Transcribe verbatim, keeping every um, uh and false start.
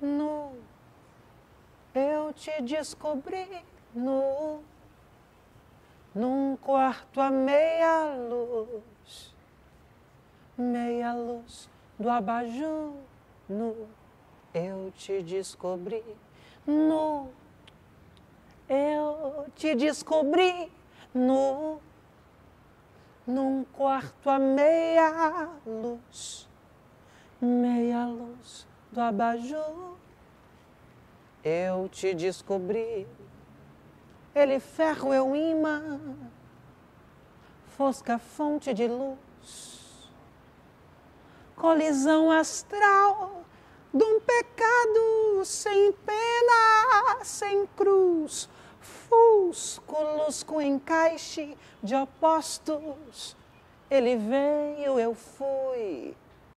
nu, eu te descobri nu, num quarto a meia luz, meia luz do abajur, nu, eu te descobri nu, eu te descobri nu, num quarto a meia luz, meia luz do abajur, eu te descobri. Ele ferro eu imã, fosca fonte de luz, colisão astral de um pecado sem pena, sem cruz, fúsculos com encaixe de opostos. Ele veio, eu fui,